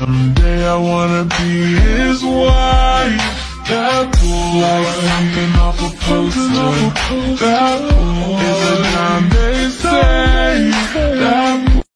Someday I wanna be his wife. That boy, like something